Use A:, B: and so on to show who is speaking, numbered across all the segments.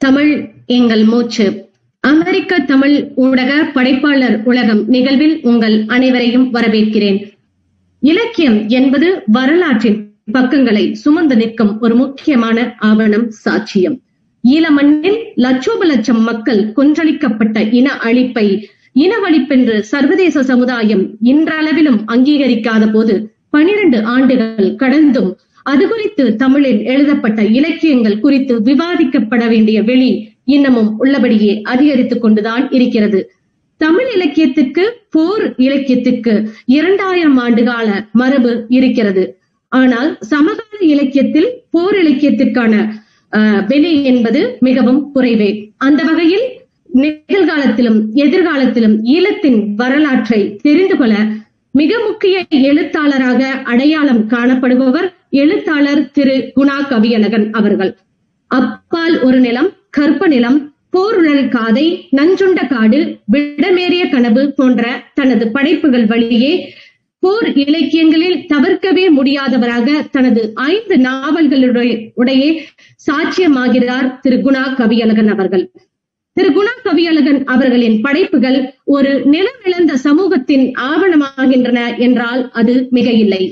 A: தமிழ் எங்கள் மூச்சு. அமெரிக்க தமிழ் ஊடக படைப்பாளர் உலகம் நிகழ்வில் உங்கள் அனைவரையும் வரவேற்கிறேன். இலக்கியம் என்பது வரலாற்றின் பக்கங்களை சுமந்து நிற்கும் ஒரு முக்கியமான ஆவணம், சாட்சியம். ஈழமண்ணில் லட்சோப லட்சம் மக்கள் கொன்றளிக்கப்பட்ட இன அழிப்பை இனவழிப்பென்று சர்வதேச சமுதாயம் இன்றளவிலும் அங்கீகரிக்காத போது 12 ஆண்டுகள் கடந்தும் அது குறித்து தமிழில் எழுதப்பட்ட இலக்கியங்கள் குறித்து விவாதிக்கப்பட வேண்டிய வெளி இன்னமும் உள்ளபடியே அதிகரித்துக் கொண்டுதான் இருக்கிறது. தமிழ் இலக்கியத்திற்கு, போர் இலக்கியத்திற்கு 2000 ஆண்டுகால மரபு இருக்கிறது. ஆனால் சமகால இலக்கியத்தில் போர் இலக்கியத்திற்கான வெளி என்பது மிகவும் குறைவே. அந்த வகையில் நிகழ்காலத்திலும் எதிர்காலத்திலும் ஈழத்தின் வரலாற்றை தெரிந்து கொள்ள மிக முக்கிய எழுத்தாளராக அடையாளம் காணப்படுபவர் எழுத்தாளர் திரு குணா கவியழகன் அவர்கள். அப்பால் ஒரு நிலம், கற்ப நிலம், போருழல் காதை, நஞ்சுண்ட காடு, விடமேறிய கனவு போன்ற தனது படைப்புகள் வழியே போர் இலக்கியங்களில் தவிர்க்கவே முடியாதவராக தனது 5 நாவல்களுடைய சாட்சியமாகிறார் திரு குணா கவியழகன் அவர்கள். திரு குணா கவியழகன் அவர்களின் படைப்புகள் ஒரு நிலமிழந்த சமூகத்தின் ஆவணமாகின்றன என்றால் அது மிக இல்லை.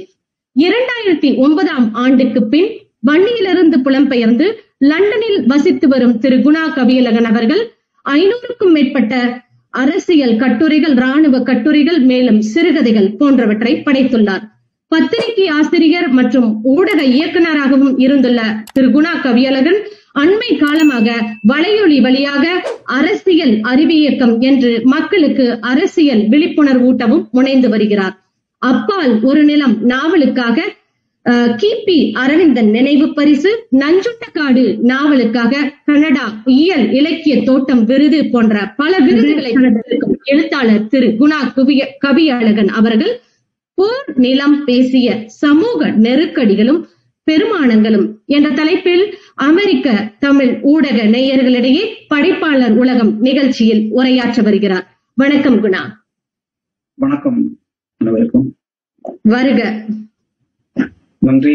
A: 2009ஆம் ஆண்டுக்கு பின் வன்னியிலிருந்து புலம்பெயர்ந்து லண்டனில் வசித்து வரும் திரு குணா கவியழகன் அவர்கள் 500க்கும் மேற்பட்ட அரசியல் கட்டுரைகள், இராணுவ கட்டுரைகள், மேலும் சிறுகதைகள் போன்றவற்றை படைத்துள்ளார். பத்திரிகை ஆசிரியர் மற்றும் ஊடக இயக்குநராகவும் இருந்துள்ள திரு குணா கவியழகன் அண்மை காலமாக வலையொலி வழியாக அரசியல் அறிவியக்கம் என்று மக்களுக்கு அரசியல் விழிப்புணர்வு ஊட்டவும் முனைந்து வருகிறார். அப்பால் ஒரு நிலம் நாவலுக்காக கிபி அரவிந்தன் நினைவு பரிசு, நஞ்சுண்ட காடு நாவலுக்காக கனடா இயல் இலக்கிய தோட்டம் விருது போன்ற பல விருதுகளை பெற்றிருக்கும் எழுத்தாளர் திரு குணா கவியழகன் அவர்கள் போர் நிலம் பேசிய சமூக நெருக்கடிகளும் பெருமானங்களும் என்ற தலைப்பில் அமெரிக்க தமிழ் ஊடக நேயர்களிடையே படைப்பாளர் உலகம் நிகழ்ச்சியில் உரையாற்ற வருகிறார். வணக்கம் குணா.
B: வணக்கம் அனைவருக்கும்.
A: வருக.
B: நன்றி.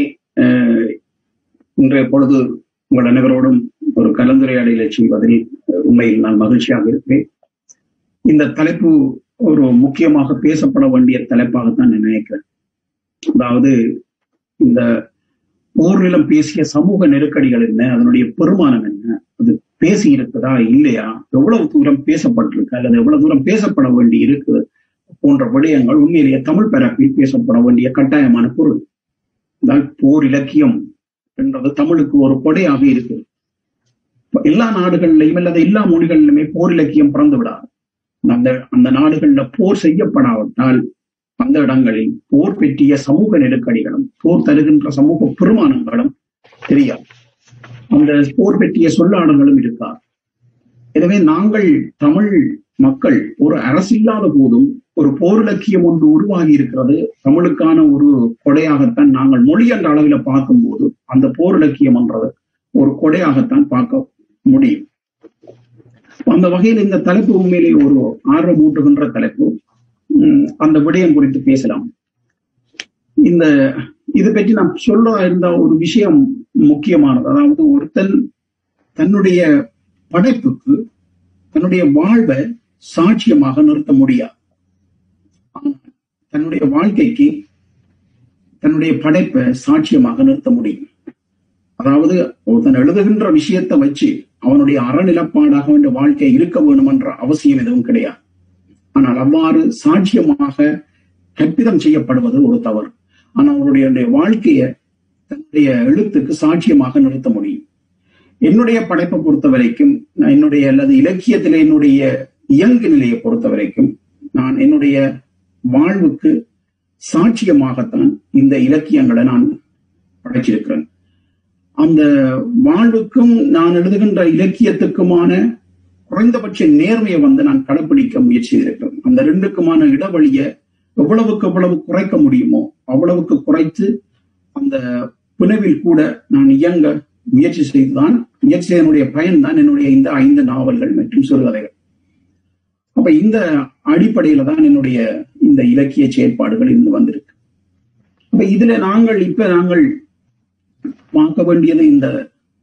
B: இன்றைய பொழுது உங்கள் அனைவரோடும் ஒரு கலந்துரையாடலை செய்வதில் உண்மையில் நான் மகிழ்ச்சியாக இருக்கிறேன். இந்த தலைப்பு ஒரு முக்கியமாக பேசப்பட வேண்டிய தலைப்பாகத்தான் நான் நினைக்கிறேன். அதாவது இந்த போர் நிலம் பேசிய சமூக நெருக்கடிகள் என்ன, அதனுடைய பெருமானம் என்ன, அது பேசி இருக்குதா இல்லையா, எவ்வளவு தூரம் பேசப்பட்டிருக்கு அல்லது எவ்வளவு தூரம் பேசப்பட வேண்டி இருக்கு போன்ற விடயங்கள் உண்மையிலேயே தமிழ் பரப்பில் பேசப்பட வேண்டிய கட்டாயமான பொருள். போர் இலக்கியம் என்றது தமிழுக்கு ஒரு கொடையாக இருக்கு. எல்லா நாடுகளிலையும் அல்லது எல்லா மொழிகளிலுமே போர் இலக்கியம் பிறந்து விடாது. அந்த நாடுகள்ல போர் செய்யப்படாவிட்டால் அந்த இடங்களில் போர் பெற்றிய சமூக நெருக்கடிகளும் போர் தருகின்ற சமூக பெருமானங்களும் தெரியாது. அந்த போர் பெற்றிய சொல்லாடல்களும் இருக்காது. எனவே நாங்கள் தமிழ் மக்கள் ஒரு அரசில்லாத போதும் ஒரு போர் இலக்கியம் ஒன்று உருவாகி இருக்கிறது. தமிழுக்கான ஒரு கொடையாகத்தான் நாங்கள் மொழி என்ற அளவில பார்க்கும்போது அந்த போர் இலக்கியம் என்றது ஒரு கொடையாகத்தான் பார்க்க முடியும். அந்த வகையில் இந்த தலைப்பு உண்மையிலேயே ஒரு ஆர்வமூட்டுகின்ற தலைப்பு. அந்த விடயம் குறித்து பேசலாம். இது பற்றி நாம் சொல்ல இருந்த ஒரு விஷயம் முக்கியமானது. அதாவது ஒருத்தன் தன்னுடைய படைப்புக்கு தன்னுடைய வாழ்வை சாட்சியமாக நிறுத்த முடியாது. தன்னுடைய வாழ்க்கைக்கு தன்னுடைய படைப்பை சாட்சியமாக நிறுத்த முடியும். அதாவது ஒருத்தன் எழுதுகின்ற விஷயத்தை வச்சு அவனுடைய அறநிலப்பாடாக வேண்டிய வாழ்க்கை இருக்க வேண்டும் என்ற அவசியம் எதுவும் கிடையாது. ஆனால் அவ்வாறு சாட்சியமாக கற்பிதம் செய்யப்படுவது ஒரு தவறு. ஆனால் அவருடைய வாழ்க்கையை தன்னுடைய எழுத்துக்கு சாட்சியமாக நிறுத்த முடியும். என்னுடைய படைப்பை பொறுத்த வரைக்கும், என்னுடைய அல்லது இலக்கியத்திலே என்னுடைய இயல்பு நிலையை பொறுத்த வரைக்கும் நான் என்னுடைய வாழ்வுக்கு சாட்சியமாகத்தான் இந்த இலக்கியங்களை நான் படைச்சிருக்கிறேன். அந்த வாழ்வுக்கும் நான் எழுதுகின்ற இலக்கியத்துக்குமான குறைந்தபட்ச நேர்மையை நான் கடைபிடிக்க முயற்சி செய்திருக்கிறேன். அந்த ரெண்டுக்குமான இடைவெளியை எவ்வளவுக்கு எவ்வளவு குறைக்க முடியுமோ அவ்வளவுக்கு குறைத்து அந்த பிணவில் கூட நான் இயங்க முயற்சி செய்தனுடைய பயன்தான் என்னுடைய இந்த 5 நாவல்கள் மற்றும் சிறுகதைகள். அப்ப இந்த அடிப்படையில தான் என்னுடைய இந்த இலக்கிய செயற்பாடுகள் இருந்து வந்திருக்கு. அப்ப இதுல நாங்கள் பார்க்க வேண்டியது இந்த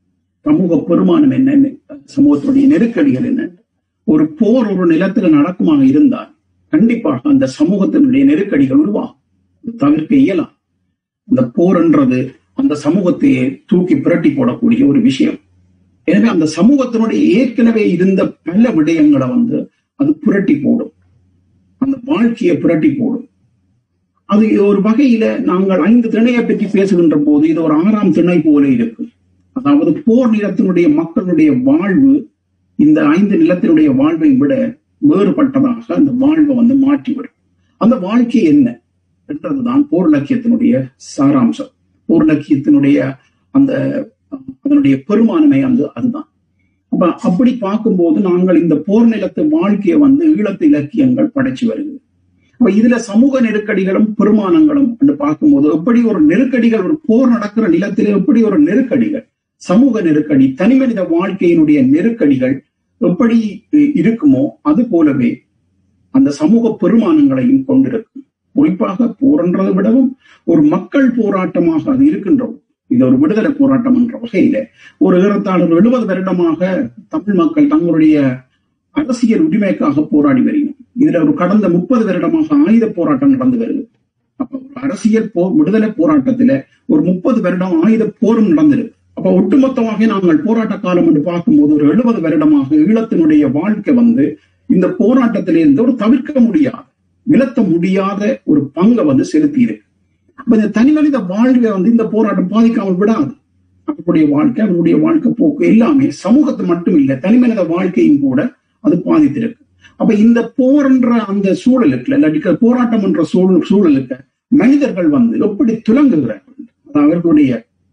B: சமூக பெருமானம் என்ன, சமூகத்துடைய நெருக்கடிகள் என்ன. ஒரு போர் ஒரு நிலத்துல நடக்குமாக இருந்தால் கண்டிப்பாக அந்த சமூகத்தினுடைய நெருக்கடிகள் உருவாகும், தவிர்க்க இயலாம். அந்த போர் என்றது அந்த சமூகத்தையே தூக்கி புரட்டி போடக்கூடிய ஒரு விஷயம். எனவே அந்த சமூகத்தினுடைய ஏற்கனவே இருந்த பல விடயங்களை அது புரட்டி போடும், அந்த வாழ்க்கையை புரட்டி போடும். அது ஒரு வகையில நாங்கள் 5 திணையை பற்றி பேசுகின்ற போது இது ஒரு 6ஆம் திணை போல இருக்கு. அதாவது போர் நிலத்தினுடைய மக்களுடைய வாழ்வு இந்த 5 நிலத்தினுடைய வாழ்வை விட வேறுபட்டதாக அந்த வாழ்வை மாற்றிவிடும். அந்த வாழ்க்கை என்ன என்றதுதான் போர் இலக்கியத்தினுடைய சாராம்சம். போர் இலக்கியத்தினுடைய அதனுடைய பெருமானமே அதுதான். அப்படி பார்க்கும்போது நாங்கள் இந்த போர் நிலத்து வாழ்க்கையை ஈழத்து இலக்கியங்கள் படைச்சு வருகிறது. இதுல சமூக நெருக்கடிகளும் பெருமானங்களும் என்று பார்க்கும்போது எப்படி ஒரு நெருக்கடிகள், ஒரு போர் நடக்கிற நிலத்திலே எப்படி ஒரு நெருக்கடிகள், சமூக நெருக்கடி, தனிமனித வாழ்க்கையினுடைய நெருக்கடிகள் எப்படி இருக்குமோ அது போலவே அந்த சமூக பெருமானங்களையும் கொண்டிருக்கும். குறிப்பாக போர்ன்றதை விடவும் ஒரு மக்கள் போராட்டமாக அது இருக்கின்றோம். இது ஒரு விடுதலை போராட்டம் என்ற வகையில ஒரு ஏறத்தாழ 70 வருடமாக தமிழ் மக்கள் தங்களுடைய அரசியல் உரிமைக்காக போராடி வருகிறோம். இதுல ஒரு கடந்த 30 வருடமாக ஆயுத போராட்டம் நடந்து வருது. அப்ப ஒரு அரசியல் விடுதலை போராட்டத்துல ஒரு 30 வருடம் ஆயுத போரும் நடந்திருக்கு. அப்ப ஒட்டுமொத்தமாக நாங்கள் போராட்ட காலம் என்று பார்க்கும்போது ஒரு 70 வருடமாக ஈழத்தினுடைய வாழ்க்கை இந்த போராட்டத்திலிருந்து ஒரு தவிர்க்க முடியாத, விலத்த முடியாத ஒரு பங்கை செலுத்தி இருக்கு. அப்ப இந்த தனிமனித வாழ்வை இந்த போராட்டம் பாதிக்காமல் விடாது. அவருடைய வாழ்க்கை போக்கு எல்லாமே சமூகத்தை மட்டும் இல்லை, தனிமனித வாழ்க்கையும் கூட அது பாதித்திருக்கு. அப்ப இந்த போர் என்ற அந்த சூழலுக்கு இல்லாட்டி போராட்டம் என்ற சூழலுக்கு மனிதர்கள் எப்படி துலங்குகிறார்கள், அவர்களுடைய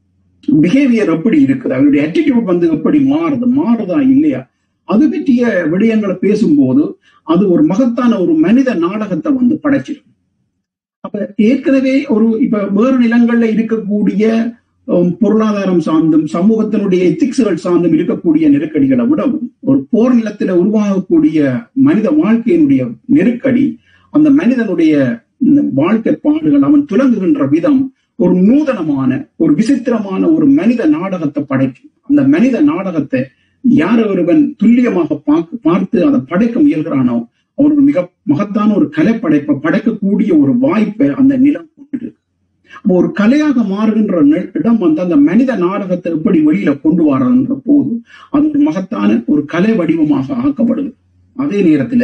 B: பிஹேவியர் எப்படி இருக்குது, அவருடைய ஆட்டிடியூட் எப்படி மாறுதா இல்லையா, அது பற்றிய விடயங்களை பேசும்போது அது ஒரு மகத்தான ஒரு மனித நாடகத்தை படைச்சிருக்கு. அப்ப ஏற்கனவே இப்ப வேறு நிலங்கள்ல இருக்கக்கூடிய பொருளாதாரம் சார்ந்தும் சமூகத்தினுடைய எத்திக்ஸ்கள் சார்ந்தும் இருக்கக்கூடிய நெருக்கடிகளை விடவும் ஒரு போர் நிலத்தில உருவாகக்கூடிய மனித வாழ்க்கையினுடைய நெருக்கடி, அந்த மனிதனுடைய வாழ்க்கை பாடுகள், அவன் துலங்குகின்ற விதம் ஒரு நூதனமான, ஒரு விசித்திரமான ஒரு மனித நாடகத்தை படைக்கும். அந்த மனித நாடகத்தை யார் ஒருவன் துல்லியமாக பார்த்து அதை படைக்க முயல்கிறானோ அவன் மிக மகத்தான ஒரு கலை படைப்பை படைக்கக்கூடிய ஒரு வாய்ப்பை அந்த நிலம் கொண்டிருக்கு. ஒரு கலையாக மாறுகின்ற இடம் அந்த மனித நாடகத்தை எப்படி வெளியில கொண்டு வர்றதுன்ற போது அது ஒரு மகத்தான ஒரு கலை வடிவமாக ஆக்கப்படுது. அதே நேரத்துல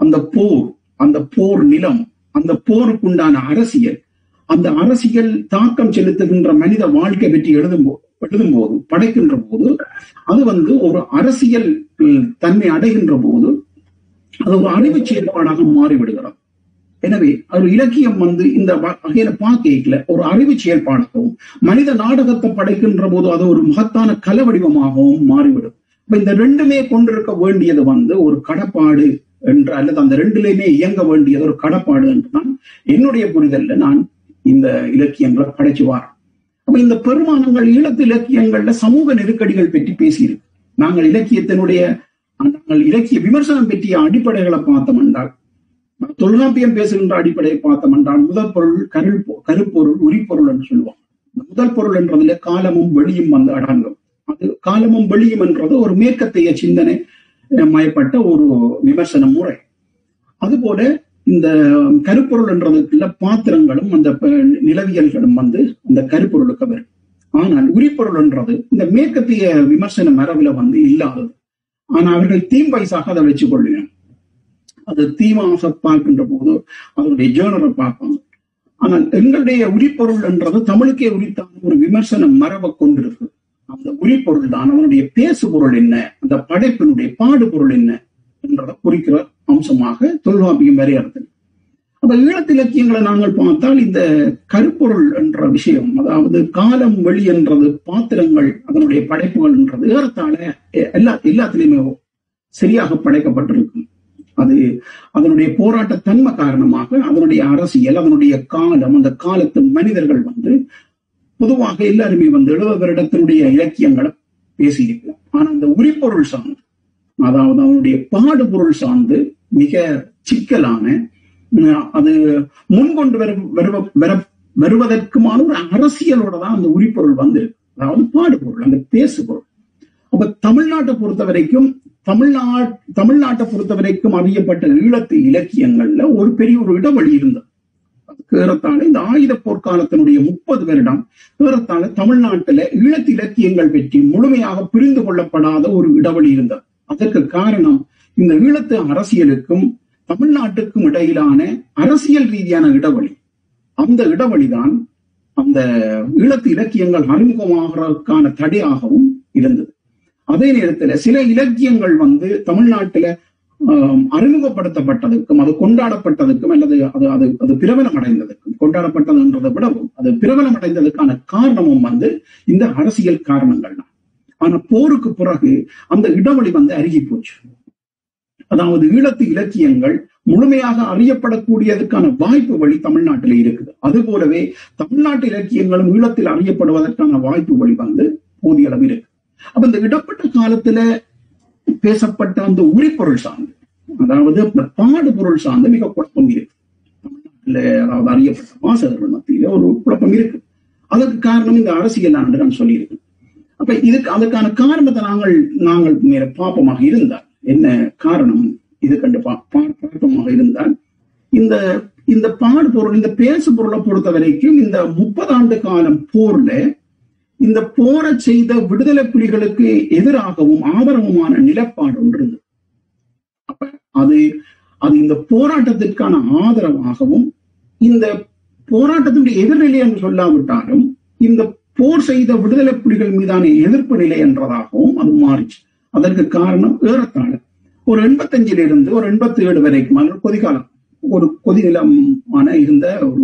B: அந்த போர் நிலம், அந்த போருக்குண்டான அரசியல், அந்த அரசியல் தாக்கம் செலுத்துகின்ற மனித வாழ்க்கை பற்றி எழுதும்போது படைக்கின்ற போது அது ஒரு அரசியல் தன்மை அடைகின்ற போது அது ஒரு அறிவு செயல்பாடாக மாறிவிடுகிறது. எனவே ஒரு இலக்கியம் இந்த வகையில பார்க்கல ஒரு அறிவு செயல்பாடாகவும் மனித நாடகத்தை படைக்கின்ற போது அது ஒரு மகத்தான கலை வடிவமாகவும் மாறிவிடும். இப்ப இந்த ரெண்டுமே கொண்டிருக்க வேண்டியது ஒரு கடப்பாடு என்று, அல்லது அந்த ரெண்டுலையுமே இயங்க வேண்டியது ஒரு கடப்பாடு என்றுதான் என்னுடைய புரிதல்ல நான் இந்த இலக்கியங்களை படைச்சு வாரேன். அப்ப இந்த பெருமானங்கள் ஈழத்து இலக்கியங்கள்ல சமூக நெருக்கடிகள் பற்றி பேசியிருக்கு. நாங்கள் இலக்கிய விமர்சனம் பற்றிய அடிப்படைகளை பார்த்தோம் என்றால், தொல்காப்பியம் பேசுகின்ற அடிப்படையை பார்த்தோம் என்றால் முதல் பொருள் கருப்பொருள் உரிப்பொருள் என்று சொல்லுவாங்க. முதல் பொருள் என்றதுல காலமும் வெளியும் அடங்கும். அது காலமும் வெளியும் என்றது ஒரு மேற்கத்தைய சிந்தனை மயப்பட்ட ஒரு விமர்சன முறை. அதுபோல இந்த கருப்பொருள் என்றதுக்குள்ள பாத்திரங்களும் அந்த நிலவியல்களும் அந்த கருப்பொருளுக்கு வரும். ஆனால் உரிப்பொருள் என்றது இந்த மேற்கத்திய விமர்சன மரபுல இல்லாதது. ஆனா அவர்கள் தீம் வைஸாக அதை வச்சுக் கொள்ளுவேன். அது தீமாக பார்க்கின்ற போது அதனுடைய ஜேர்னலை பார்ப்பாங்க. ஆனால் எங்களுடைய உரிப்பொருள் என்றது தமிழுக்கே உரித்தான ஒரு விமர்சன மரபை கொண்டிருக்கு. அந்த உரிப்பொருள் தான் அவனுடைய பேசு பொருள் என்ன, அந்த படைப்பினுடைய பாடுபொருள் என்ன என்றதை குறிக்கிற அம்சமாக தொல்காப்பியம் வரையறுத்தது. அப்ப ஈழத்து இலக்கியங்களை நாங்கள் பார்த்தால் இந்த கருப்பொருள் என்ற விஷயம், அதாவது காலம் வெளி என்றது, பாத்திரங்கள், அதனுடைய படைப்புகள் என்றது ஏறத்தாழ எல்லாத்திலையுமே சரியாக படைக்கப்பட்டிருக்கும். அது அதனுடைய போராட்ட தன்மை காரணமாக அதனுடைய அரசியல், அதனுடைய காலம், அந்த காலத்து மனிதர்கள் பொதுவாக எல்லாருமே 70 வருடத்தினுடைய இலக்கியங்களை பேசியிருக்கலாம். ஆனா அந்த உரிப்பொருள் சார்ந்து, அதாவது அவனுடைய பாடுபொருள் சார்ந்து மிக சிக்கலான, அது முன்கொண்டு வருவதற்குமான ஒரு அரசியலோட தான் அந்த உரிப்பொருள் வந்திருக்கு. அதாவது பாடுபொருள், அந்த பேசு பொருள். அப்ப தமிழ்நாட்டை பொறுத்த வரைக்கும் அறியப்பட்ட ஈழத்து இலக்கியங்கள்ல ஒரு பெரிய ஒரு இடைவெளி இருந்தது. ஏறத்தாழ இந்த ஆயுத போர்க்காலத்தினுடைய 30 வருடம் ஏறத்தாழ தமிழ்நாட்டில ஈழத்து இலக்கியங்கள் பற்றி முழுமையாக புரிந்து கொள்ளப்படாத ஒரு இடைவெளி இருந்தது. அதற்கு காரணம் இந்த ஈழத்து அரசியலுக்கும் தமிழ்நாட்டுக்கும் இடையிலான அரசியல் ரீதியான இடைவெளி. அந்த இடைவெளிதான் அந்த ஈழத்து இலக்கியங்கள் அறிமுகமாகறதுக்கான தடையாகவும் இருந்தது. அதே நேரத்தில் சில இலக்கியங்கள் தமிழ்நாட்டில அறிமுகப்படுத்தப்பட்டதுக்கும் அது கொண்டாடப்பட்டதுக்கும் அல்லது அது பிரபலம் அடைந்ததுக்கும், கொண்டாடப்பட்டதுன்றதை விடவும் அது பிரபலம் அடைந்ததுக்கான காரணமும் இந்த அரசியல் காரணங்கள் தான். ஆனா போருக்கு பிறகு அந்த இடைவெளி அருகி போச்சு. அதாவது ஈழத்து இலக்கியங்கள் முழுமையாக அறியப்படக்கூடியதற்கான வாய்ப்பு வழி தமிழ்நாட்டில் இருக்குது. அது போலவே தமிழ்நாட்டு இலக்கியங்களும் ஈழத்தில் அறியப்படுவதற்கான வாய்ப்பு வழி போதிய அளவு இருக்கு. அப்ப இந்த இடப்பட்ட காலத்துல பேசப்பட்ட அந்த உரிப்பொருள் சார்ந்து, அதாவது இந்த பாடு பொருள் சார்ந்து மிக குழப்பம் இருக்கு தமிழ்நாட்டில். அதாவது அறியப்பட்ட வாசகர்கள் மத்தியில ஒரு குழப்பம் இருக்கு. அதற்கு காரணம் இந்த அரசியல் ஆண்டு நான் சொல்லியிருக்கேன். அப்ப அதுக்கான காரணத்தை நாங்கள் மேல பாப்பமாக இருந்தால் என்ன காரணம் இது கண்டு பாப்பமாக இருந்தால் இந்த பாடு பொருள், இந்த பேசு பொருளை பொறுத்த வரைக்கும் இந்த 30 ஆண்டு காலம் போர்ல இந்த போரை செய்த விடுதலை புலிகளுக்கு எதிராகவும் ஆதரவுமான நிலப்பாடு ஒன்று இருந்தது. அப்ப அது இந்த போராட்டத்திற்கான ஆதரவாகவும் இந்த போராட்டத்தினுடைய எதிர்நிலை என்று சொல்லாவிட்டாலும் இந்த போர் செய்த விடுதலை புலிகள் மீதான எதிர்ப்பு நிலை என்றதாகவும் அது மாறிச்சு. அதற்கு காரணம் ஏறத்தாழ ஒரு 85 இருந்து ஒரு 87 வரைக்கும் கொதிகாலம், ஒரு கொதிநிலமான இருந்த ஒரு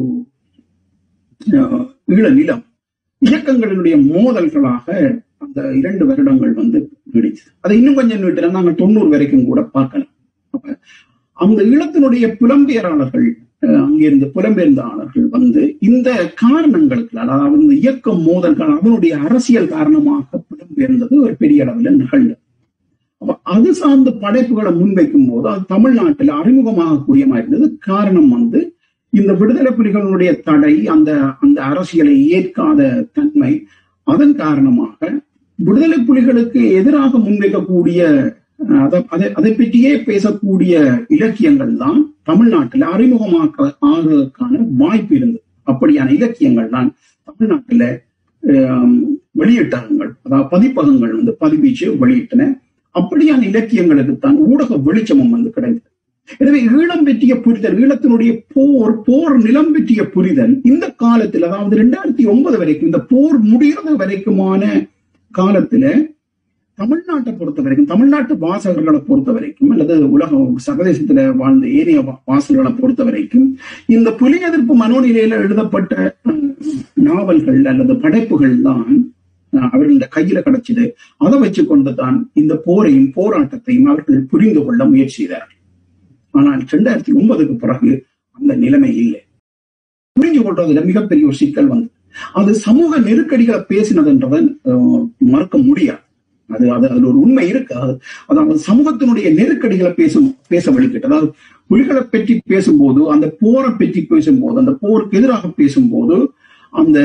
B: ஈழ நிலம் இயக்கங்களினுடைய மோதல்களாக அந்த 2 வருடங்கள் நீடிச்சது. அதை இன்னும் கொஞ்சம் நீட்டினா நாங்கள் 90 வரைக்கும் கூட பார்க்கலாம். அப்ப அந்த ஈழத்தினுடைய புலம்பெயராளர்கள், அங்கிருந்து புலம்பெயர்ந்த ஆளர்கள் இந்த காரணங்களுக்கு, அதாவது இந்த இயக்கம் மோதல்கள் அதனுடைய அரசியல் காரணமாக புலம்பெயர்ந்தது ஒரு பெரிய அளவில் நிகழ்ந்தது. அப்ப அது சார்ந்த படைப்புகளை முன்வைக்கும் போது அது தமிழ்நாட்டில் அறிமுகமாகக்கூடிய மாதிரி இருந்தது. காரணம் இந்த விடுதலை புலிகளுடைய தடை, அந்த அரசியலை ஏற்காத தன்மை, அதன் காரணமாக விடுதலை புலிகளுக்கு எதிராக முன்வைக்கக்கூடிய அதை பற்றியே பேசக்கூடிய இலக்கியங்கள் தான் தமிழ்நாட்டில் ஆகிறதுக்கான வாய்ப்பு இருந்தது. அப்படியான இலக்கியங்கள் தான் தமிழ்நாட்டில வெளியிட்டகங்கள், அதாவது பதிப்பகங்கள் பதிப்பீச்சு வெளியிட்டன. அப்படியான இலக்கியங்களுக்கு தான் ஊடக வெளிச்சமும் கிடைத்தது. எனவே ஈழம் பற்றிய புரிதல், ஈழத்தினுடைய போர் நிலம் பற்றிய புரிதல் இந்த காலத்தில், அதாவது 2009 வரைக்கும், இந்த போர் முடிகிறது வரைக்குமான காலத்துல தமிழ்நாட்டை பொறுத்த வரைக்கும், தமிழ்நாட்டு வாசகர்களை பொறுத்த வரைக்கும் அல்லது உலகம் சர்வதேசத்துல வாழ்ந்த ஏனைய வாசகர்களை பொறுத்த வரைக்கும் இந்த புலி எதிர்ப்பு மனோநிலையில எழுதப்பட்ட நாவல்கள் அல்லது படைப்புகள் தான் அவர்கள் கையில கிடைச்சது. அதை வச்சு கொண்டுதான் இந்த போரையும் போராட்டத்தையும் அவர்கள் புரிந்து கொள்ள முயற்சி செய்தார்கள். ஆனால் 2009க்கு பிறகு அந்த நிலைமை இல்லை. புரிஞ்சு கொள்றதுல மிகப்பெரிய ஒரு சிக்கல் அது சமூக நெருக்கடிகளை பேசினதுன்றதை மறக்க முடியாது. அதுல ஒரு உண்மை இருக்கு. அதாவது சமூகத்தினுடைய நெருக்கடிகளை பேச வழிகிட்டு, அதாவது புலிகளை பற்றி பேசும்போது, அந்த போரை பற்றி பேசும்போது, அந்த போருக்கு எதிராக பேசும்போது, அந்த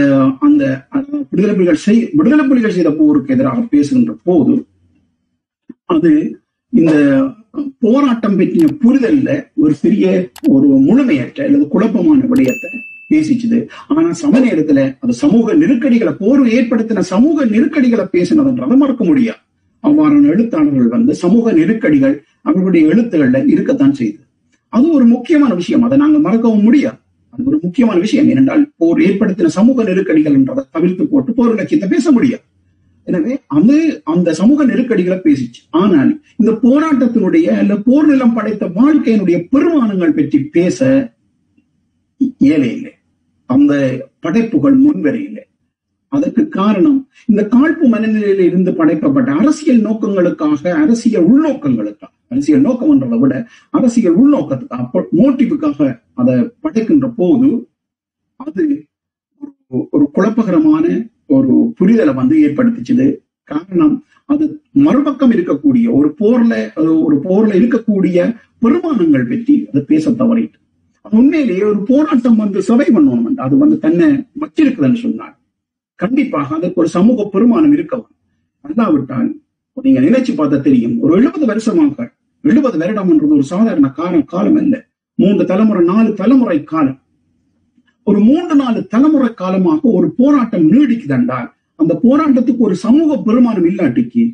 B: விடுதலை புலிகள் செய்த போருக்கு எதிராக பேசுகின்ற போது அது இந்த போராட்டம் பற்றிய புரிதல்ல ஒரு பெரிய ஒரு முழுமையற்ற அல்லது குழப்பமான விடயத்தை பேசிச்சுது. ஆனா சம நேரத்துல அது சமூக நெருக்கடிகளை, போர் ஏற்படுத்தின சமூக நெருக்கடிகளை பேசினதுன்றதை மறக்க முடியாது. அவ்வாறான எழுத்தாளர்கள் சமூக நெருக்கடிகள் அவர்களுடைய எழுத்துக்கள்ல இருக்கத்தான் செய்யுது. அது ஒரு முக்கியமான விஷயம், அதை நாங்க மறக்கவும் முடியாது. அது ஒரு முக்கியமான விஷயம். ஏனென்றால் போர் ஏற்படுத்தின சமூக நெருக்கடிகள் என்றதை தவிர்த்து போட்டு போர் இலக்கியத்தை பேச முடியாது. எனவே அந்த சமூக நெருக்கடிகளை பேசிச்சு. ஆனால் இந்த போராட்டத்தினுடைய அல்ல போர் நிலம் படைத்த வாழ்க்கையினுடைய பெருமானங்கள் பற்றி பேச இயலே இல்லை. அந்த படைப்புகள் முன்வரையில்லை. அதற்கு காரணம் இந்த காழ்ப்பு மனநிலையில இருந்து படைக்கப்பட்ட அரசியல் நோக்கங்களுக்காக, அரசியல் உள்நோக்கங்களுக்காக, அரசியல் நோக்கம் என்றதை விட அரசியல் உள்நோக்கத்துக்காக, மோட்டிவுக்காக அதை படைக்கின்ற போது அது ஒரு குழப்பகரமான ஒரு புரிதலை ஏற்படுத்திச்சது. காரணம் அது மறுபக்கம் இருக்கக்கூடிய ஒரு போர்ல இருக்கக்கூடிய பெருமானங்கள் பற்றி அது பேச தவறிட்டு, அது உண்மையிலேயே ஒரு போராட்டம் சபை பண்ணணும், அது தன்னை வச்சிருக்குதுன்னு சொன்னார். கண்டிப்பாக அதற்கு ஒரு சமூக பெருமானம் இருக்கவும், அல்லாவிட்டால் நீங்க நினைச்சு பார்த்தா தெரியும். ஒரு 70 வருஷமாக, 70 வருடம் என்றது ஒரு சாதாரண காலம் அல்ல. 3 தலைமுறை 4 தலைமுறை காலம். ஒரு 3-4 தலைமுறை காலமாக ஒரு போராட்டம் நீடிக்குதென்றால் அந்த போராட்டத்துக்கு ஒரு சமூக பெருமானம் இல்லாட்டிக்கு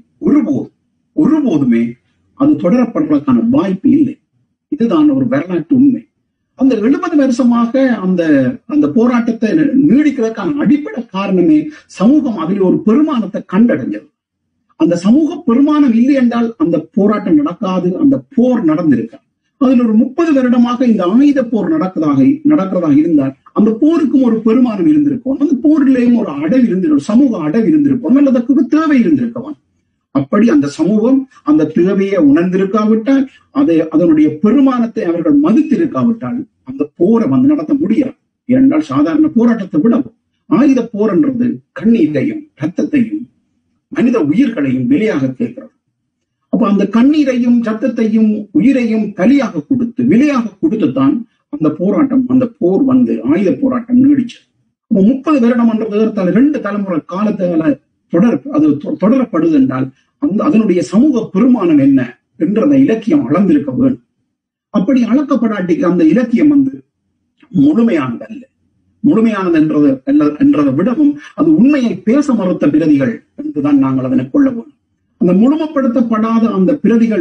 B: ஒருபோதுமே அது தொடரப்படுறதுக்கான வாய்ப்பு இல்லை. இதுதான் ஒரு வரலாற்று உண்மை. அந்த 70 வருஷமாக அந்த போராட்டத்தை நீடிக்கிறதுக்கான அடிப்படை காரணமே சமூகம் அதில் ஒரு பெருமானத்தை கண்டடைஞ்சது. அந்த சமூக பெருமானம் இல்லை என்றால் அந்த போராட்டம் நடக்காது, அந்த போர் நடந்திருக்காது. அதில் ஒரு 30 வருடமாக இந்த ஆயுத போர் நடக்கிறதாக இருந்தால் அந்த போருக்கும் ஒரு பெருமானம் இருந்திருக்கும். அந்த போரிலேயும் ஒரு அடவு இருந்திருக்கும், சமூக அடவு இருந்திருக்கும், அல்லது தேவை இருந்திருக்கவன். அப்படி அந்த சமூகம் அந்த தேவையை உணர்ந்திருக்காவிட்டால், அதனுடைய பெருமானத்தை அவர்கள் மதித்திருக்காவிட்டால் அந்த போரை நடத்த முடியாது. ஏனென்றால் சாதாரண போராட்டத்தை விடவும் ஆயுத போர் என்றது கண்ணீரையும் ரத்தத்தையும் மனித உயிர்களையும் விலையாக கேட்கிறது. அப்ப அந்த கண்ணீரையும் ரத்தத்தையும் உயிரையும் விலையாக கொடுத்துத்தான் அந்த போராட்டம், அந்த போர் ஆயுத போராட்டம் நீடிச்சது. 30 வருடம் என்றது 2 தலைமுறை காலத்தால தொடரப்படுது என்றால் அதனுடைய சமூக பெருமானம் என்ன என்ற அந்த இலக்கியம் அளந்திருக்க வேண்டும். அப்படி அளக்கப்படாட்டிக்கு அந்த இலக்கியம் முழுமையானது அல்ல. முழுமையானது என்றதை விடவும் அது உண்மையை பேச மறுத்த பிரதிகள் என்றுதான் நாங்கள் அதனை கொள்ள வேண்டும். அந்த முழுமைப்படுத்தப்படாத அந்த பிரதிகள்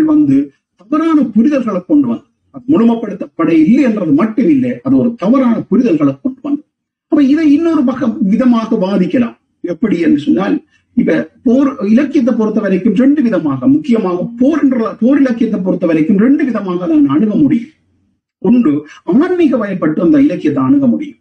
B: தவறான புரிதல்களை கொண்டு வந்து, அது முழுமைப்படுத்தப்பட இல்லை என்றது மட்டும் இல்லை, அது ஒரு தவறான புரிதல்களை கொண்டு வந்து. அப்ப இதை இன்னொரு விதமாக வாதிக்கலாம். எப்படி என்று சொன்னால், இப்ப போர் இலக்கியத்தை பொறுத்த வரைக்கும் 2 விதமாக, முக்கியமாக போர் இலக்கியத்தை பொறுத்த வரைக்கும் 2 விதமாக அதை அணுக முடியும். ஒன்று, ஆன்மீக வயப்பட்டு அந்த இலக்கியத்தை அணுக முடியும்.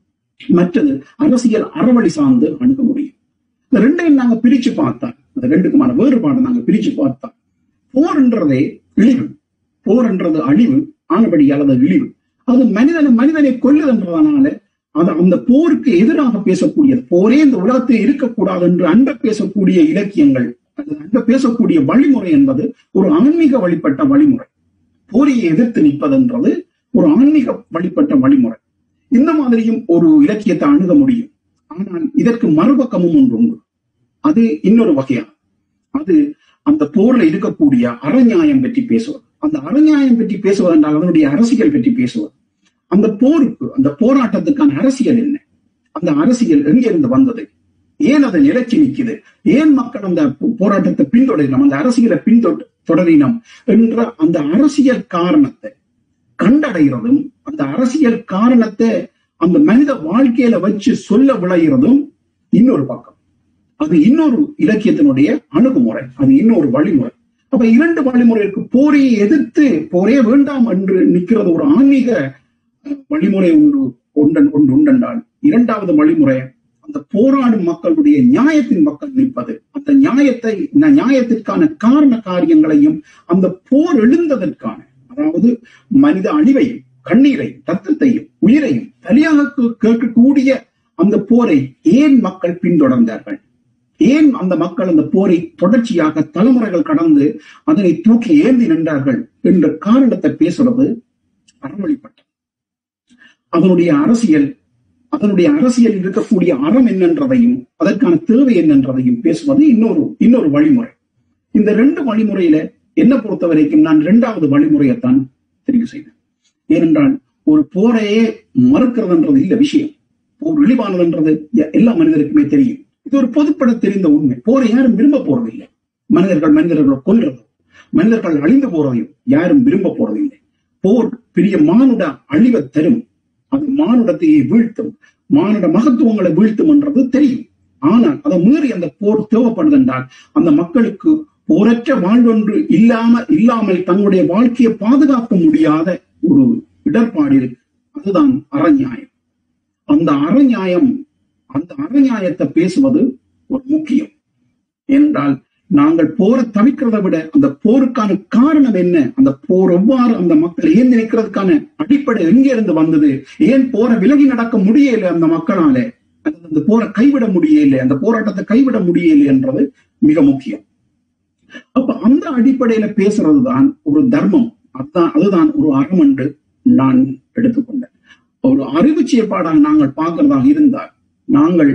B: மற்றது அரசியல் அறவழி சார்ந்து அணுக முடியும். இந்த 2ஐயும் நாங்க பிரிச்சு பார்த்தா, அந்த 2க்குமான வேறுபாடு நாங்க பிரிச்சு பார்த்தா, போர் என்றதே இழிவு, போர் என்றது அழிவு, ஆனபடியால் அது இழிவு. அது மனிதனை கொல்லுதுன்றதுனால அந்த போருக்கு எதிராக பேசக்கூடியது, போரே இந்த உலகத்தில் இருக்கக்கூடாது என்று அன்ப பேசக்கூடிய இலக்கியங்கள், அன்ப பேசக்கூடிய வழிமுறை என்பது ஒரு ஆன்மீக வழிபட்ட வழிமுறை. போரையை எதிர்த்து நிற்பதுன்றது ஒரு ஆன்மீக வழிபட்ட வழிமுறை. இந்த மாதிரியும் ஒரு இலக்கியத்தை அணுக முடியும். ஆனால் இதற்கு மறுபக்கமும் ஒன்று உண்டு. அது இன்னொரு வகையான, அது அந்த போர்ல இருக்கக்கூடிய அறநியாயம் பற்றி பேசுவது. அந்த அறநியாயம் பற்றி பேசுவது என்றால் அதனுடைய அரசியல் பற்றி பேசுவது. அந்த போருக்கு, அந்த போராட்டத்துக்கான அரசியல் என்ன, அந்த அரசியல் எங்கிருந்து வந்தது, ஏன் அதை நிலைச்சி நிற்குது, ஏன் மக்கள் அந்த போராட்டத்தை பின்தொடரினோம், அந்த அரசியலை பின்தொடரினோம் என்ற அந்த அரசியல் காரணத்தை கண்டடைகிறதும், அந்த அரசியல் காரணத்தை அந்த மனித வாழ்க்கையில வச்சு சொல்ல விளைகிறதும் இன்னொரு பக்கம். அது இன்னொரு இலக்கியத்தினுடைய அணுகுமுறை, அது இன்னொரு வழிமுறை. அப்ப 2 வழிமுறை இருக்கு. போரையை எதிர்த்து போரே வேண்டாம் என்று நிற்கிறது ஒரு ஆன்மீக வழிமுறை உண்டென்றால், 2வது வழிமுறை அந்த போராடும் மக்களுடைய நியாயத்தின் மக்கள் நிற்பது. அந்த நியாயத்திற்கான காரண காரியங்களையும் அந்த போர் எழுந்ததற்கான, அதாவது மனித அழிவையும் கண்ணீரையும் ரத்தத்தையும் உயிரையும் பலியாக கேட்கக்கூடிய அந்த போரை ஏன் மக்கள் பின்தொடர்ந்தார்கள், ஏன் அந்த மக்கள் அந்த போரை தொடர்ச்சியாக தலைமுறைகள் கடந்து அதனை தூக்கி ஏந்தி நின்றார்கள் என்ற காரணத்தை பேசுறது அறவழிப்பட்டது. அதனுடைய அரசியல் இருக்கக்கூடிய அறம் என்னன்றதையும் அதற்கான தேவை என்னன்றதையும் பேசுவது இன்னொரு வழிமுறை. இந்த 2 வழிமுறையில என்ன பொறுத்த வரைக்கும் நான் 2வது வழிமுறையைத்தான் தெரிவு செய்தேன். ஏனென்றால் ஒரு போரையே மறுக்கிறதுன்றது இல்ல விஷயம். போர் இழிவானதுன்றது எல்லா மனிதருக்குமே தெரியும். இது ஒரு பொதுப்பட தெரிந்த உண்மை. போரை யாரும் விரும்ப போறதில்லை. மனிதர்களை கொல்றதும் மனிதர்கள் அழிந்து போறதையும் யாரும் விரும்ப போறதில்லை. போர் பெரிய மானுட அழிவை தரும், அது மானுடத்தையே வீழ்த்தும், மானுட மகத்துவங்களை வீழ்த்தும் என்றது தெரியும். ஆனால் அதை மீறி அந்த போர் தேவைப்படுது என்றால் அந்த மக்களுக்கு போரற்ற வாழ்வொன்று இல்லாமல் தங்களுடைய வாழ்க்கையை பாதுகாக்க முடியாத ஒரு இடர்பாடு இருக்கு. அதுதான் அறநியாயம். அந்த அறநியாயத்தை பேசுவது ஒரு முக்கியம். என்றால் நாங்கள் போரை தவிர்க்கிறதை விட அந்த போருக்கான காரணம் என்ன, அந்த போர் எவ்வாறு அந்த மக்கள் ஏன் நினைக்கிறதுக்கான அடிப்படை எங்கே இருந்து வந்தது, ஏன் போரை விலகி நடக்க முடியல அந்த மக்களால, அந்த போரை கைவிட முடியல, அந்த போராட்டத்தை கைவிட முடியல என்றது மிக முக்கியம். அப்ப அந்த அடிப்படையில பேசுறதுதான் ஒரு தர்மம். அதுதான் ஒரு அறம் என்று நான் எடுத்துக்கொண்டேன். ஒரு அறிவு செயற்பாடாக நாங்கள் பார்க்கிறதாக இருந்தால் நாங்கள்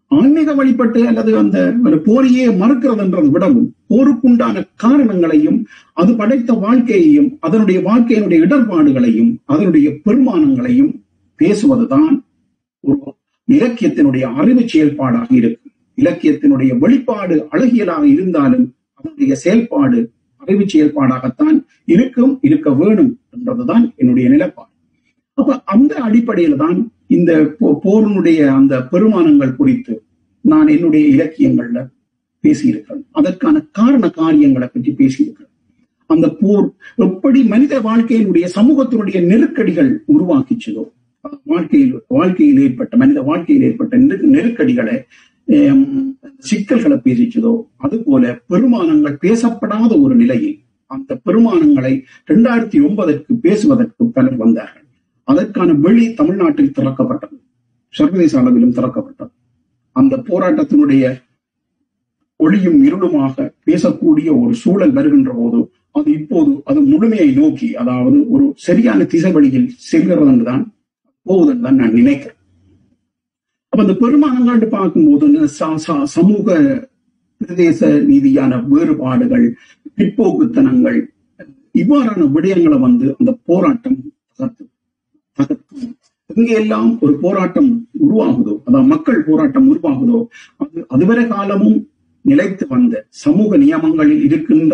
B: ஆன்மீக வழிபட்டு அல்லது அந்த ஒரு போரையே மறுக்கிறதுன்றதை விடவும் போருக்குண்டான காரணங்களையும் அது படைத்த வாழ்க்கையையும் அதனுடைய வாழ்க்கையினுடைய இடர்பாடுகளையும் அதனுடைய பெருமானங்களையும் பேசுவதுதான் ஒரு இலக்கியத்தினுடைய அறிவு செயல்பாடாக இருக்கும். இலக்கியத்தினுடைய வெளிப்பாடு அழகியலாக இருந்தாலும் அதனுடைய செயல்பாடு அறிவு செயல்பாடாகத்தான் இருக்க வேணும் என்றதுதான் என்னுடைய நிலைப்பாடு. அப்ப அந்த அடிப்படையில தான் இந்த போரினுடைய அந்த பெருமானங்கள் குறித்து நான் என்னுடைய இலக்கியங்கள்ல பேசியிருக்கிறேன். அதற்கான காரண காரியங்களை பற்றி பேசியிருக்கிறேன். அந்த போர் எப்படி மனித வாழ்க்கையினுடைய சமூகத்தினுடைய நெருக்கடிகள் உருவாக்கிச்சதோ, வாழ்க்கையில் ஏற்பட்ட மனித வாழ்க்கையில் ஏற்பட்ட நெருக்கடிகளை சிக்கல்களை பேசிச்சதோ, அது போல பெருமானங்கள் பேசப்படாத ஒரு நிலையில் அந்த பெருமானங்களை 2009 பேசுவதற்கு பலர் வந்தார்கள். அதற்கான வெளி தமிழ்நாட்டில் திறக்கப்பட்டது, சர்வதேச அளவிலும் திறக்கப்பட்டது. அந்த போராட்டத்தினுடைய ஒளியும் இருளுமாக பேசக்கூடிய ஒரு சூழல் வருகின்ற போது அது முழுமையை நோக்கி, அதாவது ஒரு சரியான திசை வழியில் செல்கிறது என்றுதான் போவதுன்னு தான் நான் நினைக்கிறேன். அப்ப அந்த பெருமானங்கள் பார்க்கும்போது சமூக பிரதேச ரீதியான வேறுபாடுகள், பிற்போக்குத்தனங்கள், இவ்வாறான விடயங்களை அந்த போராட்டம் தகர்க்கும். எங்கெல்லாம் ஒரு போராட்டம் உருவாகுதோ, அதாவது மக்கள் போராட்டம் உருவாகுதோ, அதுவரை காலமும் நிலைத்து வந்த சமூக நியமங்களில் இருக்கின்ற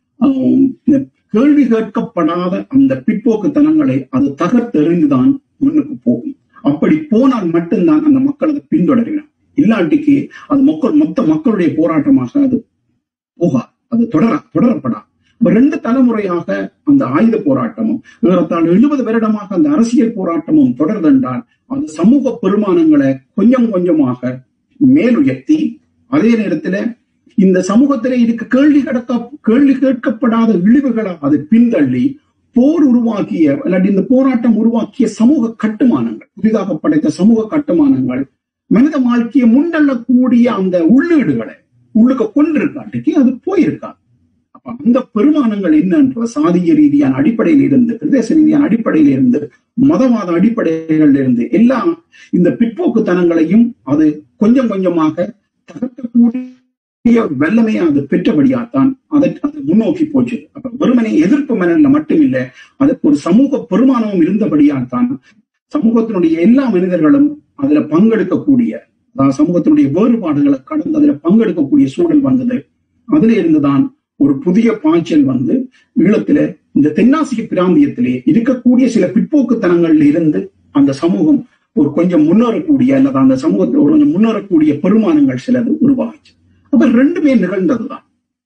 B: கேள்வி கேட்கப்படாத அந்த பிற்போக்குத்தனங்களை அது தகர்த்தெறிந்துதான் முன்னுக்கு போகும். அப்படி போனால் மட்டும்தான் அந்த மக்கள் அதை பின்தொடரினார். இல்லாட்டிக்கு அது மொத்த மக்களுடைய போராட்டமாக அது போகாது, அது தொடரப்படாது. 2 தலைமுறையாக அந்த ஆயுத போராட்டமும் ஏறத்தாழ 70 வருடமாக அந்த அரசியல் போராட்டமும் தொடர்ந்தென்றால் அது சமூக பெருமானங்களை கொஞ்சம் கொஞ்சமாக மேலுயர்த்தி, அதே நேரத்துல இந்த சமூகத்திலே இருக்க கேள்வி கேட்கப்படாத இழிவுகளை அது பின்தள்ளி போர் உருவாக்கிய இல்லாட்டி இந்த போராட்டம் உருவாக்கிய சமூக கட்டுமானங்கள், புதிதாக படைத்த சமூக கட்டுமானங்கள் மனித வாழ்க்கையை முன்னள்ளக்கூடிய அந்த உள்ளீடுகளை உள்ளுக்க கொண்டிருக்காட்டிக்கு அது போயிருக்காது. அப்ப அந்த பெருமானங்கள் என்னன்ற சாதிய ரீதியான அடிப்படையில் இருந்து, பிரதேச ரீதியான அடிப்படையில இருந்து, மதவாத அடிப்படைகள் இருந்து எல்லாம் இந்த பிற்போக்குத்தனங்களையும் அது கொஞ்சம் கொஞ்சமாக தகர்க்கக்கூடிய வல்லமையை அது பெற்றபடியாத்தான் அது முன்னோக்கி போச்சு. அப்ப வெறுமனை எதிர்ப்பு மனநில மட்டுமில்ல, அதுக்கு ஒரு சமூக பெருமானமும் இருந்தபடியால்தான் சமூகத்தினுடைய எல்லா மனிதர்களும் அதுல பங்கெடுக்கக்கூடிய, அதாவது சமூகத்தினுடைய வேறுபாடுகளை கடந்து அதுல பங்கெடுக்கக்கூடிய சூழல் வந்தது. அதுல இருந்துதான் ஒரு புதிய பாய்ச்சல் ஈழத்தில இந்த தென்னாசிய பிராந்தியத்திலே இருக்கக்கூடிய சில பிற்போக்குத்தனங்கள்ல இருந்து அந்த சமூகம் ஒரு கொஞ்சம் முன்னேறக்கூடிய அல்லது அந்த சமூகத்தில் ஒரு கொஞ்சம் முன்னேறக்கூடிய பெருமானங்கள் சிலது உருவாச்சு. அப்ப 2மே நிகழ்ந்ததுதான்,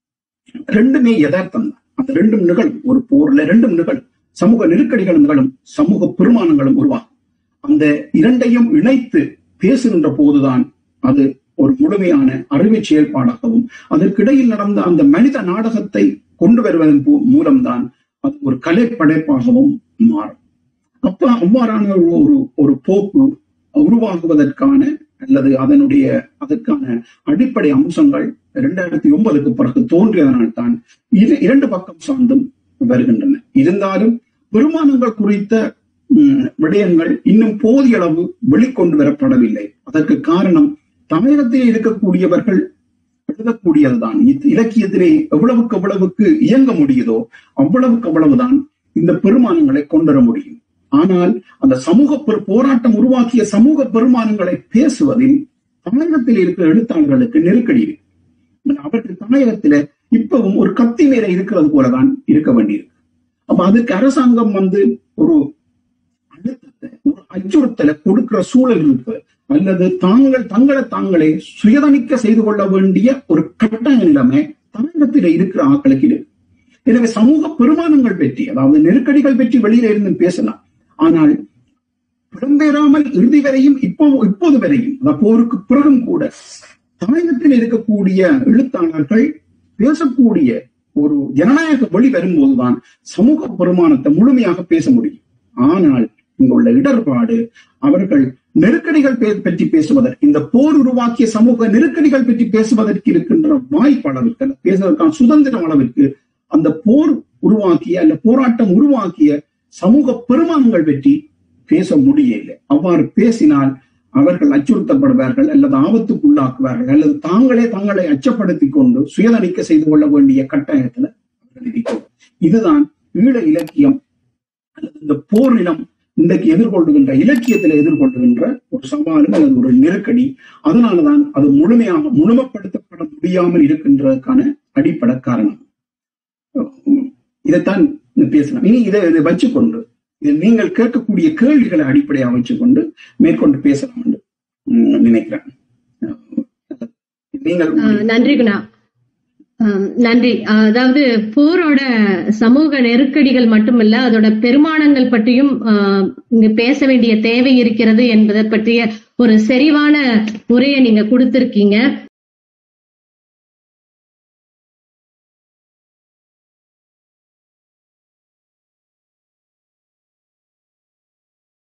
B: 2மே யதார்த்தம் தான். அந்த 2ம் நிகழும், ஒரு போர்ல 2ம் நிகழும், சமூக நெருக்கடிகளும் நிகழும், சமூக பெருமானங்களும் உருவாகும். அந்த 2ஐயும் இணைத்து பேசுகின்ற போதுதான் அது ஒரு முழுமையான அறிவு செயல்பாடாகவும் அதற்கிடையில் நடந்த அந்த மனித நாடகத்தை கொண்டு வருவதன் மூலம்தான் அது ஒரு கலை படைப்பாகவும் மாறும். அப்ப அவ்வாறான ஒரு போக்கு உருவாகுவதற்கான அல்லது அதற்கான அடிப்படை அம்சங்கள் 2009 பிறகு தோன்றியதனால்தான் இது 2 பக்கம் சார்ந்தும் வருகின்றன. இருந்தாலும் பெருமானங்கள் குறித்த விடயங்கள் இன்னும் போதிய அளவு வெளிக்கொண்டு வரப்படவில்லை. அதற்கு காரணம் தமிழகத்தில் இருக்கக்கூடியவர்கள் எழுதக்கூடியதுதான். இலக்கியத்திலே எவ்வளவுக்கு இயங்க முடியுதோ அவ்வளவுதான் இந்த பெருமானங்களை கொண்டுவர முடியும். ஆனால் அந்த சமூக போராட்டம் உருவாக்கிய சமூக பெருமானங்களை பேசுவதில் தமிழகத்தில் இருக்கிற எழுத்தாளர்களுக்கு நெருக்கடி இருக்கு. அவர்கள் தமிழகத்தில இப்பவும் ஒரு கத்தி மேல இருக்கிறது போலதான் இருக்க வேண்டியிருக்கு. அப்ப அதுக்கு அரசாங்கம் ஒரு அழுத்தத்தை, ஒரு அச்சுறுத்தலை கொடுக்கிற சூழல் இருக்கு, அல்லது தங்களை தாங்களே சுயதணிக்க செய்து கொள்ள வேண்டிய ஒரு கட்டாய நிலைமை தமிழகத்தில இருக்கிற ஆட்களுக்கு இருக்கு. எனவே சமூக பெருமானங்கள் பற்றி, அதாவது நெருக்கடிகள் பற்றி வெளியில இருந்து பேசலாம். ஆனால் இடம்பெறாமல் இறுதி வரையும் இப்போது வரையும் போருக்கு பிறகும் கூட தமிழகத்தில் இருக்கக்கூடிய எழுத்தாளர்கள் பேசக்கூடிய ஒரு ஜனநாயக வழி வரும்போதுதான் சமூக பெருமானத்தை முழுமையாக பேச முடியும். ஆனால் இங்குள்ள இடர்பாடு, அவர்கள் நெருக்கடிகள் பற்றி பேசுவதற்கு, இந்த போர் உருவாக்கிய சமூக நெருக்கடிகள் பற்றி பேசுவதற்கு இருக்கின்ற வாய்ப்பு அளவிற்கு, பேசுவதற்கான சுதந்திரம் அளவிற்கு அந்த போர் உருவாக்கிய அல்ல போராட்டம் உருவாக்கிய சமூக பெருமானங்கள் பற்றி பேச முடியவில்லை. அவ்வாறு பேசினால் அவர்கள் அச்சுறுத்தப்படுவார்கள் அல்லது ஆபத்துக்குள்ளாக்குவார்கள் அல்லது தாங்களே தங்களை அச்சப்படுத்திக் கொண்டு சுயதணிக்கை செய்து கொள்ள வேண்டிய கட்டாயத்துல அவர்கள் இருக்கிறோம். இதுதான் ஈழ இலக்கியம் அல்லது இந்த போர் இனம் இன்றைக்கு எதிர்கொள்ளுகின்ற இலக்கியத்தில் எதிர்கொள்ளுகின்ற ஒரு சவாலும் அல்லது ஒரு நெருக்கடி. அதனாலதான் அது முழுமைப்படுத்தப்பட முடியாமல் இருக்கின்றதற்கான அடிப்படை காரணம். இதைத்தான் பேசலாம். இனி இதை வச்சுக்கொண்டு நீங்கள் கேட்கக்கூடிய கேள்விகளை அடிப்படையாக வச்சுக்கொண்டு மேற்கொண்டு பேசலாம் என்று நினைக்கிறேன். நீங்கள்
A: நன்றி குணா. நன்றி. அதாவது போரோட சமூக நெருக்கடிகள் மட்டுமல்ல, அதோட பெருமானங்கள் பற்றியும் இங்கு பேச வேண்டிய தேவை இருக்கிறது என்பதை பற்றிய ஒரு செறிவான உரையை நீங்க கொடுத்திருக்கீங்க.